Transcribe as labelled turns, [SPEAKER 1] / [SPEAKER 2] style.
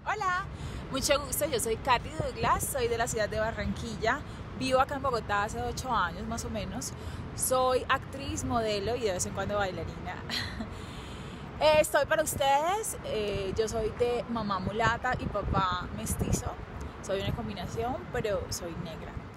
[SPEAKER 1] Hola, mucho gusto, yo soy Katy Douglas, soy de la ciudad de Barranquilla, vivo acá en Bogotá hace 8 años más o menos, soy actriz, modelo y de vez en cuando bailarina. Estoy para ustedes, yo soy de mamá mulata y papá mestizo, soy una combinación, pero soy negra.